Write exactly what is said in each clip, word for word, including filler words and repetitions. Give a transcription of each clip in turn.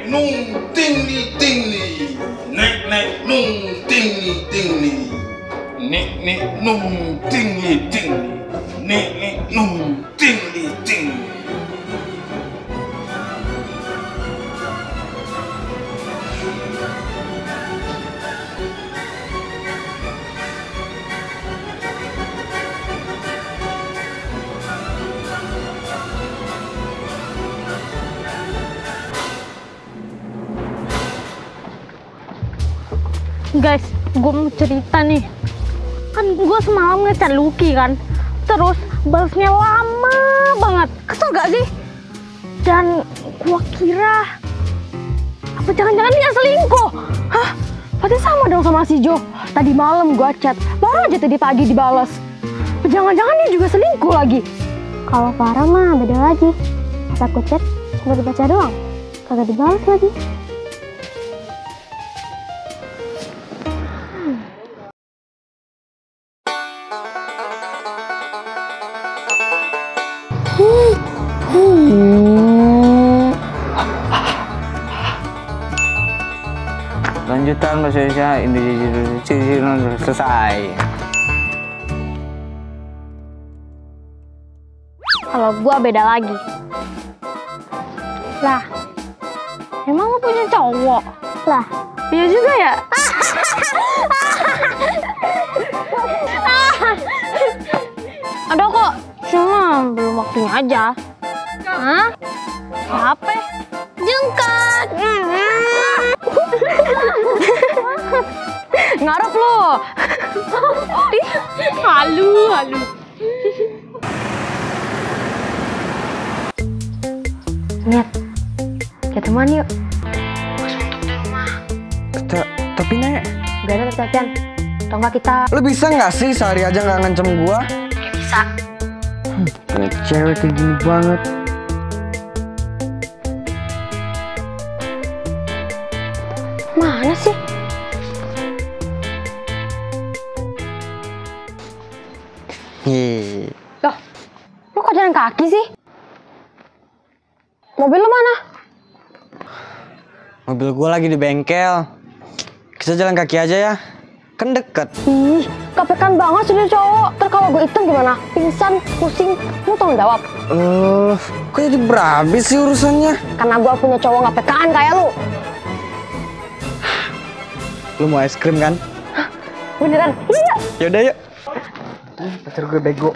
nung ting ni ting ni. Nek nek nung ting ni ting ni. Nek nek nung ting ni ting ni. Nek nek nung ting ni ting ni. Guys, gue mau cerita nih. Kan gue semalam ngechat Lucky kan, terus balasnya lama banget. Kesel gak sih? Dan gue kira apa jangan-jangan dia selingkuh? Hah? Berarti sama dong sama si Jo. Tadi malam gue chat, baru aja tadi pagi dibalas. Jangan-jangan dia juga selingkuh lagi. Kalau Farah mah beda lagi. Pas aku chat cuma dibaca doang, kagak dibalas lagi. Lanjutan bahasa Indonesia ini selesai. Kalau gua beda lagi. Lah, emang lu punya cowok? Lah, iya juga ya? Ada kok, cuma belum waktunya aja. Hah? Apa? Jengkat. Ngarep lo. Halu, halu. Niat, kita teman yuk. Ta tapi Nek, Gak ada latihan. Atau enggak kita... lu bisa nggak sih sehari aja nggak ngancem gua? Ya bisa. Hmm, kayak cewek kayak gini banget. Mana sih? Hehehe. Loh, lu kok jalan kaki sih? Mobil lu mana? Mobil gua lagi di bengkel. Kita jalan kaki aja ya. Kan deket. Ih, kepekan banget sih dia cowok. Ntar kalau gue hitam gimana? Pingsan, pusing, lu tanggung jawab. Eh, uh, kok jadi berabe sih urusannya? Karena gue punya cowok nggak pekaan kayak lu. Lu mau es krim kan? Hah? Beneran? Iya. Yaudah yuk. Ah, pacar gue bego.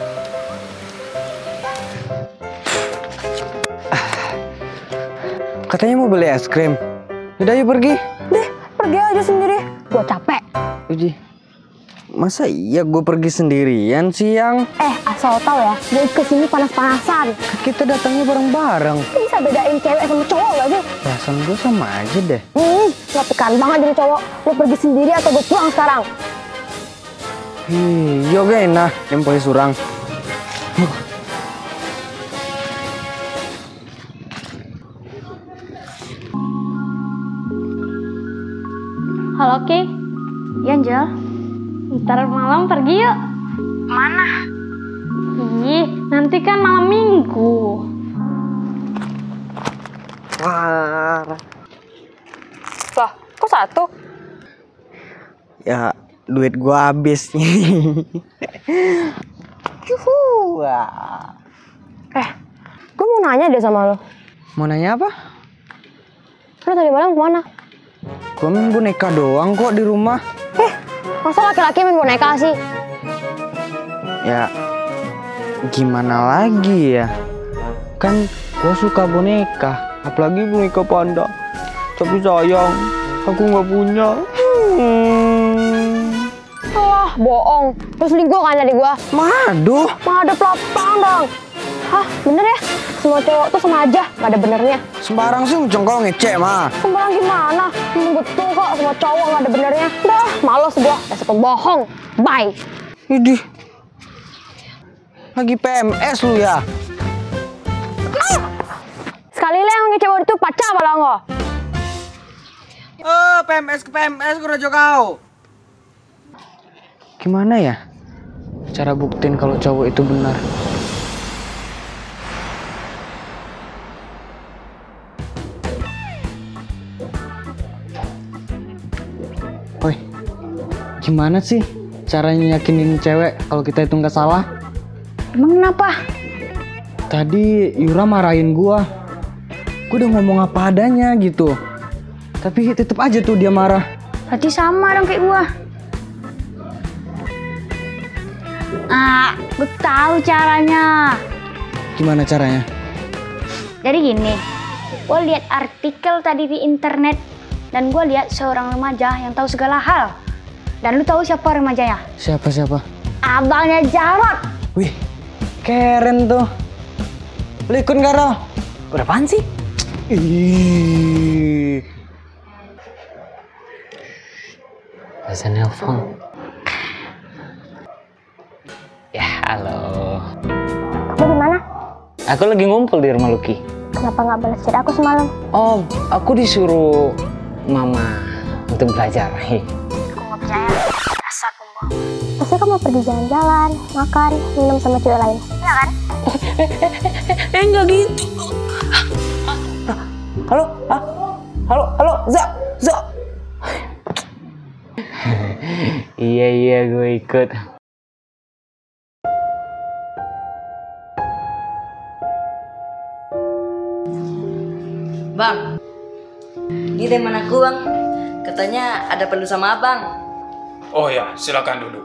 Ah. Katanya mau beli es krim. Yaudah yuk pergi. Deh, pergi aja sendiri. Gue capek. Uji, masa iya gue pergi sendirian siang? Eh, asal tau ya, gue kesini panas-panasan. Kita datangnya bareng-bareng. Lu bisa bedain cewek sama cowok gak sih? Perasaan gue sama aja deh. Hmm, gak pekaan banget jadi cowok. Lu pergi sendiri atau gue pulang sekarang? Hih, yoga enak, yang boleh surang. Halo, Ki. Iya, Angel. Ntar malam pergi yuk. Mana? Ih, nanti kan malam minggu. Wah. Lah, kok satu? Ya, duit gue habis. Yuhu. Wah. Eh, gue mau nanya deh sama lo. Mau nanya apa? Lo tadi malam kemana? Gue main boneka doang kok di rumah. Eh, masa laki-laki main boneka sih? Ya, gimana lagi ya? Kan gue suka boneka, apalagi boneka panda. Tapi sayang, aku nggak punya. Hmm. Wah, bohong. Lo selingkuh kan dari gua? Maduh. Mana ada pelapang dong. Hah, bener ya? Semua cowok tuh sama aja, gak ada benernya. Sembarang sih mencongkol ngecek mah. Sembarang gimana? Ini betul kok, semua cowok gak ada benernya. Dah, males gua, dasar pembohong. Bye. Idih. Lagi P M S lu ya? Sekali lah yang ngecewek itu pacar apa lo nggak? Oh, P M S ke P M S gue kau. Gimana ya cara buktiin kalau cowok itu benar? Gimana sih caranya yakinin cewek kalau kita itu nggak salah? Emang kenapa? Tadi Yura marahin gua. Gua udah ngomong apa adanya gitu. Tapi tetep aja tuh dia marah. Berarti sama dong kayak gua. Ah, gue tahu caranya. Gimana caranya? Jadi gini, gue lihat artikel tadi di internet dan gue lihat seorang remaja yang tahu segala hal. Dan lu tahu siapa remajanya? Siapa siapa? Abangnya Jarot. Wih, keren tuh. Lu ikut nggak, Ro? Udah apaan sih? Ih. Bisa nelpon. Ya, halo. Kamu di mana? Aku lagi ngumpul di rumah Lucky. Kenapa nggak balas chat aku semalam? Oh, aku disuruh Mama untuk belajar. Hei. Aku nggak percaya. Dasar pembohong. Pasti kamu pergi jalan-jalan, makan, minum sama cewek lain. Iya kan? Eh, enggak gitu. Halo, ah, halo, halo, Za, Za. Iya iya, gue ikut. Bang, ini teman aku bang, katanya ada perlu sama abang. Oh ya, silakan duduk.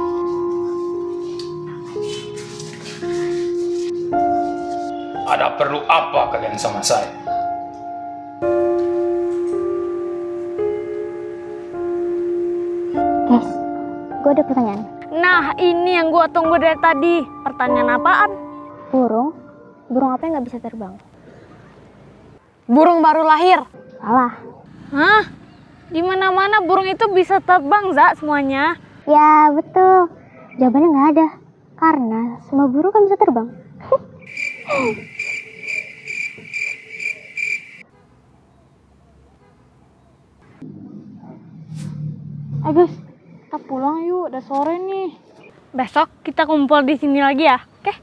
Ada perlu apa kalian sama saya? Guys, gue ada pertanyaan. Nah, ini yang gua tunggu dari tadi. Pertanyaan apaan? Burung, burung apa yang nggak bisa terbang? Burung baru lahir. Salah. Hah? Di mana-mana burung itu bisa terbang, Za, semuanya. Ya betul. Jawabannya nggak ada. Karena semua burung kan bisa terbang. Agus, kita pulang yuk. Udah sore nih. Besok kita kumpul di sini lagi ya, oke?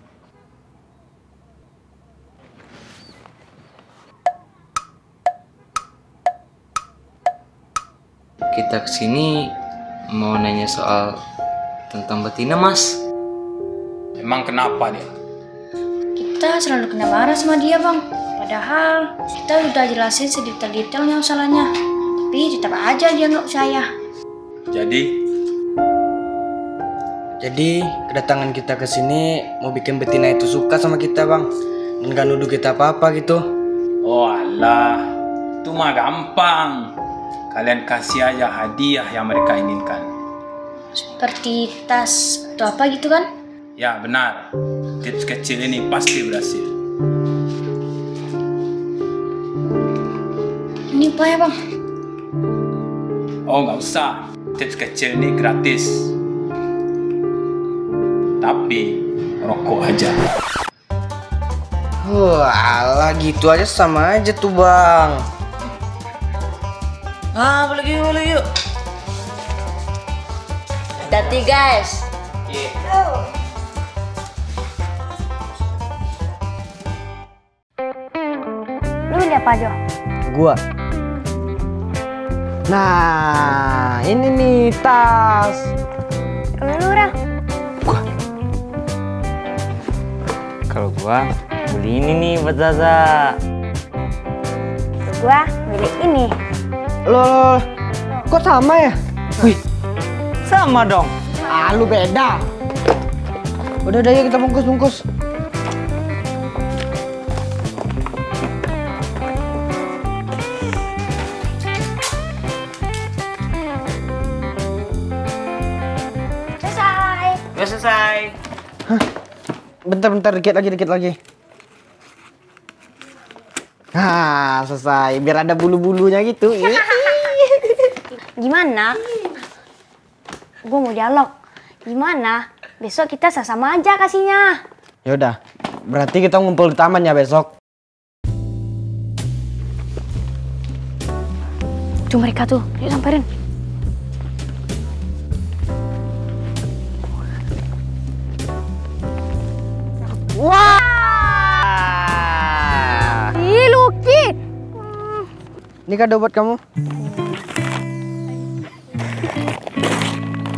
Kita kesini mau nanya soal tentang betina, Mas. Emang kenapa dia? Kita selalu kena marah sama dia bang. Padahal kita udah jelasin sedetail-detailnya masalahnya. Tapi tetap aja dia nggak percaya. Jadi, Jadi kedatangan kita ke sini mau bikin betina itu suka sama kita, Bang. Dan gak nuduh kita apa-apa gitu. oh alah, itu mah gampang. Kalian kasih aja hadiah yang mereka inginkan. Seperti tas atau apa gitu kan? Ya benar, tips kecil ini pasti berhasil. Ini apa ya bang? Oh nggak usah, tips kecil ini gratis. Tapi rokok aja. Wah, gitu aja sama aja tuh, Bang. Ah, boleh yuk, boleh yuk. Hati guys. Lu beli apa aja? Gua. Nah, ini nih tas. Lu, Ra. Kalau gua beli ini nih buat Zaza. Gua beli ini. Loh, kok sama ya? Wih, Sama dong. ah lu beda. Udah udah yuk kita bungkus-bungkus. Selesai. Udah selesai. Bentar-bentar, dikit lagi, dikit lagi. Nah, selesai. Biar ada bulu-bulunya gitu. Gimana? Gue mau dialog. Gimana? Besok kita sama aja kasihnya. Yaudah, berarti kita ngumpul di taman ya besok. Tuh mereka tuh, yuk samperin. Wah! Ih, Lucky! Ini kado buat kamu.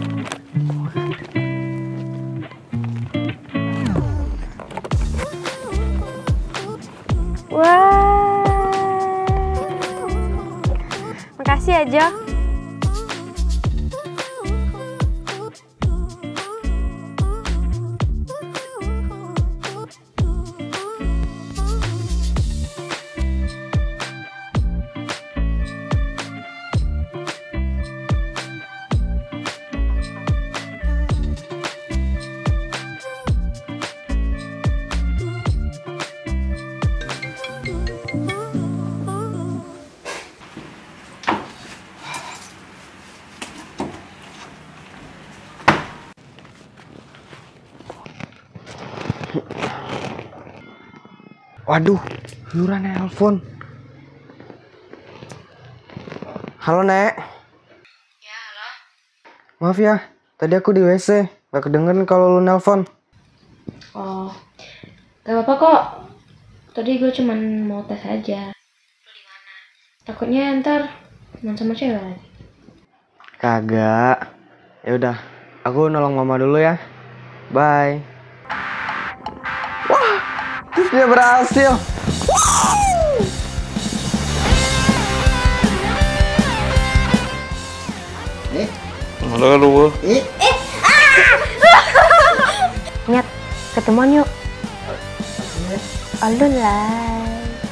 ya, Jo. Waduh, Yura nelpon. Halo, Nek. Ya, halo. Maaf ya, tadi aku di W C. Gak kedengeran kalau lu nelpon. Oh, gak apa-apa kok. Tadi gue cuman mau tes aja. Lu di mana? Takutnya ntar teman sama cewek lagi. Kagak. Ya udah, aku nolong mama dulu ya. Bye. Wah, dia berhasil. Ada lu. Nyat, ketemuan yuk. Alun lah.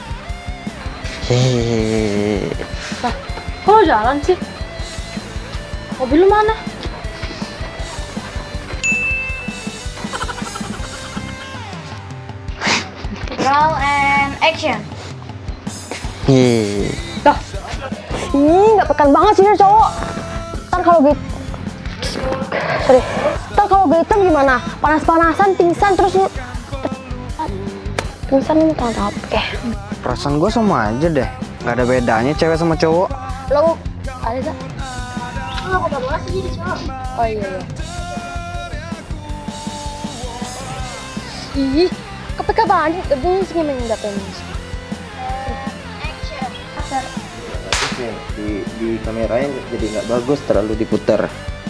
Hehehe. Kok lo jalan sih? Mobil lu mana? Roll and action. Hehehe. Ih, nggak pekan banget sih ini cowok. Ntar kalau gitu, sorry. Ntar kalau gitu gimana? Panas-panasan, pingsan terus lu. Pingsan lu minta apa? Perasaan gue sama aja deh. Gak ada bedanya cewek sama cowok. Lo ada gak? Lo gak bola sih jadi cowok. Oh iya iya. Ih, kepeka banget. Tapi sih memang nggak pengen. Di, di kameranya jadi nggak bagus, terlalu diputer.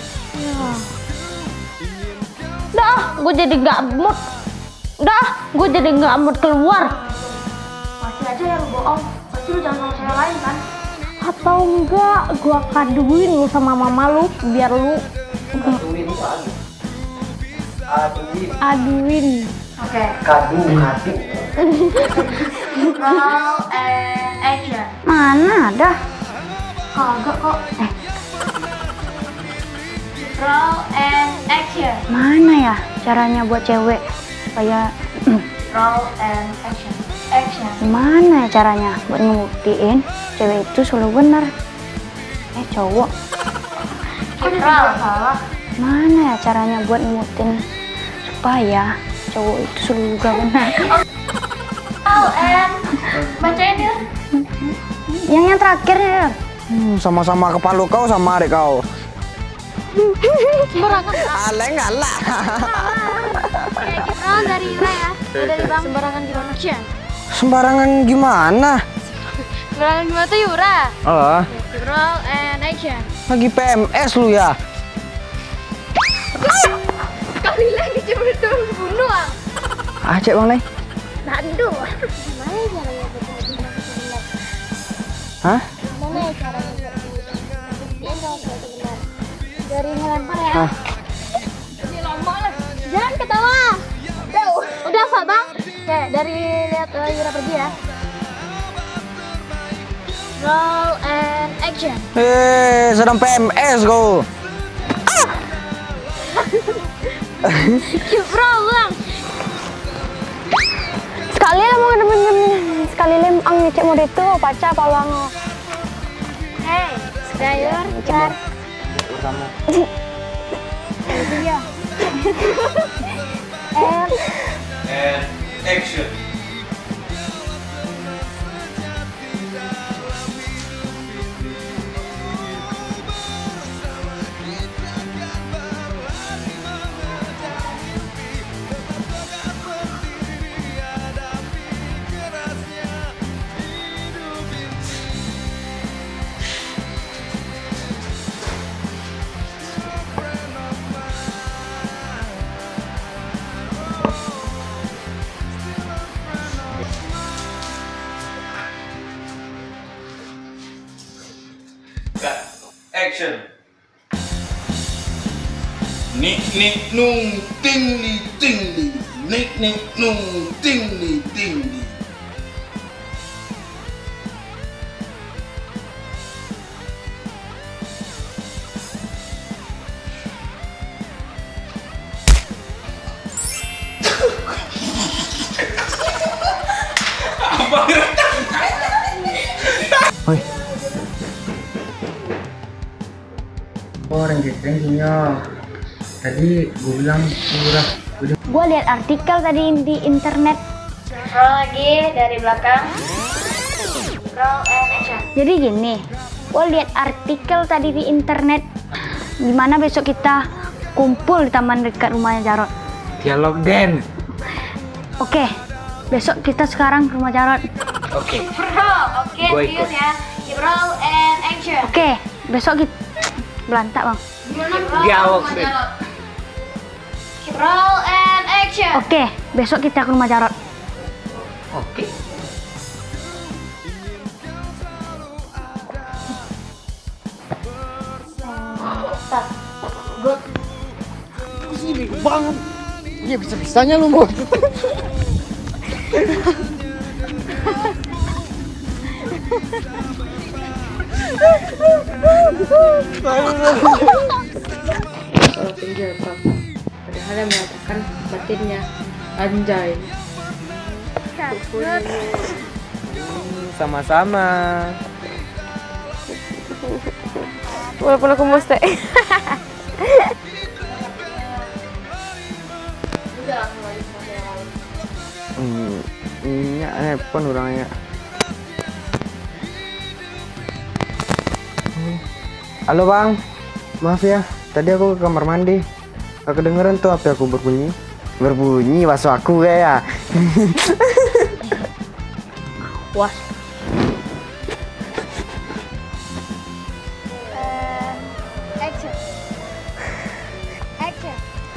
Dah, gue jadi nggak mood. Dah, gue jadi nggak mood keluar. Masih aja yang bohong. Pasti lu jangan sama cewek lain kan? Atau enggak, gue kaduin lu sama mama lu biar lu Aduin aduin. Aduin. aduin. Oke. Kadu kadu. Roll and action. Mana ada? Kagak kok. Eh. Roll and action. Mana ya caranya buat cewek supaya Roll and action. Action. gimana ya caranya buat ngebuktiin cewek itu selalu benar? Eh cowok, Keep roll. Salah. mana ya caranya buat ngebuktiin supaya cowok itu selalu juga benar? Roll and bacain dia. Yang yang terakhir ya. Hmm, sama-sama kepala kau sama adik kau. Sembarangan. Aleng alah. Oh dari Ira ya. Dari Bang. Sembarangan gimana? Sembarangan gimana? Sembarangan gimana tuh Yura? Oh, Roll and action. lagi P M S lu ya? Kali lagi cuma itu bunuh. Ah, cek bang nih. Aduh. Gimana ya caranya buat benar? Hah? Gimana ya caranya buat buktiin kalau itu benar? Dari ngelempar ya. Hah? Jangan ketawa. Udah, udah apa bang? Oke, dari lihat uh, Yura pergi ya. Roll and action. Eh, sedang P M S kau. Bro, bang. Sekali lah mau temen-temen. Sekali lem ang ngecek mode itu pacar palang. Hey, Skyler, car. Kamu. Iya. And And action. Cut. Action. Nik nik nung tingli tingli. Nik nik nung tingli tingli. Oi. Oh, ranking-rankingnya. Tadi gue bilang murah. Udah. Gue lihat artikel tadi di internet. Roll lagi dari belakang. Roll and action. Jadi gini, gue lihat artikel tadi di internet. Gimana besok kita kumpul di taman dekat rumahnya Jarot? Dialog Den. Oke, besok kita sekarang ke rumah Jarot. Oke. Roll, oke, Gua serius ikut. ya. Roll and action. Oke, besok kita belantak bang. Gimana roll? Dialog, sama Den. Jarot? Roll and action. Oke, besok kita ke rumah Jarot. Oke. Good. Banget. Iya bisa-bisanya lu mau. Kalau pinggir bang, padahal yang mengatakan batinnya anjay. Sama-sama. Walaupun aku mau stay. Udah langsung lagi sama yang lain. Hmm, ini handphone orangnya. Halo bang, maaf ya, tadi aku ke kamar mandi, gak kedengeran tuh H P aku berbunyi. Berbunyi, masuk aku kayak. Wah. Action. Action.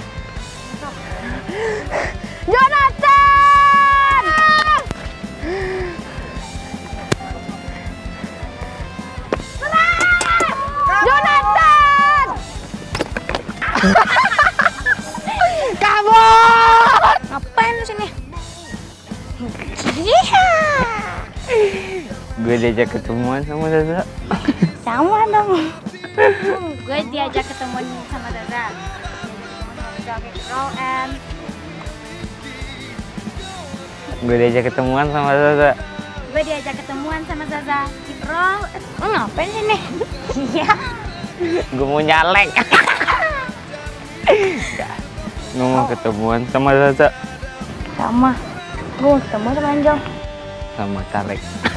Jonathan! Jonathan! Kabur! Ngapain lu sini? Gue diajak ketemuan sama Zaza. Sama dong. Gue diajak ketemuan sama Zaza. Roll and Gue diajak ketemuan sama Zaza. gue diajak ketemuan sama Zaza. Keep roll. Lu ngapain sini? Iya. Gue mau nyalek. Gue mau ketemuan sama Zaza. Sama. Gue mau ketemu sama Angel. Sama caleg.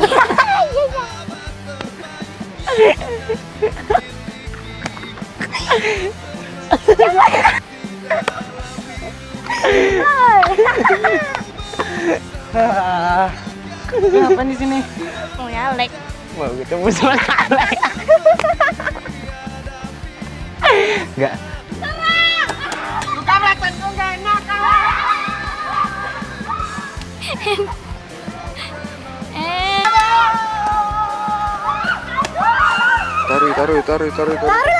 Ngapain di sini? Mau nyalek. Mau ketemu sama caleg. Enggak. Eh. Taruh, taruh, taruh, taruh, taruh.